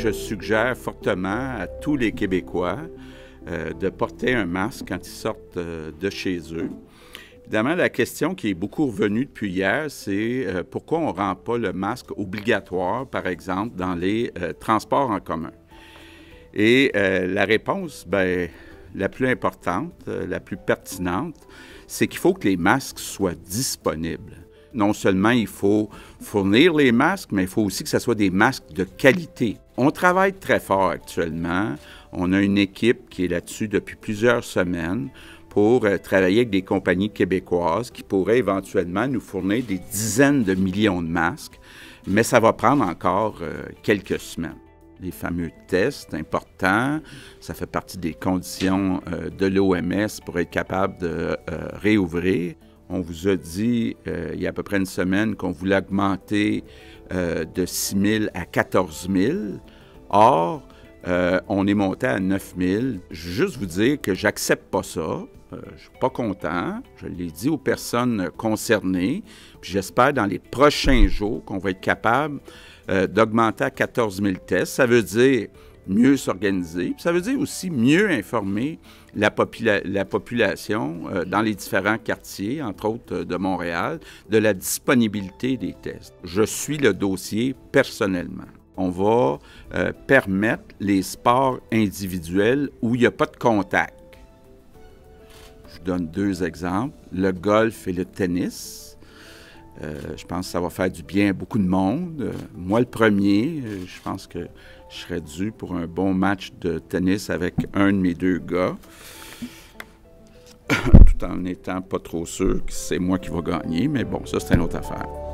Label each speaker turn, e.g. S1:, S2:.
S1: je suggère fortement à tous les Québécois de porter un masque quand ils sortent de chez eux. Évidemment, la question qui est beaucoup revenue depuis hier, c'est pourquoi on ne rend pas le masque obligatoire, par exemple, dans les transports en commun. Et la réponse, bien, la plus importante, la plus pertinente, c'est qu'il faut que les masques soient disponibles. Non seulement il faut fournir les masques, mais il faut aussi que ce soit des masques de qualité. On travaille très fort actuellement. On a une équipe qui est là-dessus depuis plusieurs semaines pour travailler avec des compagnies québécoises qui pourraient éventuellement nous fournir des dizaines de millions de masques, mais ça va prendre encore quelques semaines. Les fameux tests importants, ça fait partie des conditions de l'OMS pour être capable de réouvrir. On vous a dit il y a à peu près une semaine qu'on voulait augmenter de 6 000 à 14 000. Or, on est monté à 9 000. Je veux juste vous dire que j'accepte pas ça. Je ne suis pas content. Je l'ai dit aux personnes concernées. Puis j'espère dans les prochains jours qu'on va être capable d'augmenter à 14 000 tests. Ça veut dire mieux s'organiser. Ça veut dire aussi mieux informer la population dans les différents quartiers, entre autres de Montréal, de la disponibilité des tests. Je suis le dossier personnellement. On va permettre les sports individuels où il n'y a pas de contact. Je vous donne deux exemples, le golf et le tennis. Je pense que ça va faire du bien à beaucoup de monde. Moi, le premier, je pense que je serais dû pour un bon match de tennis avec un de mes deux gars, tout en n'étant pas trop sûr que c'est moi qui va gagner, mais bon, ça, c'est une autre affaire.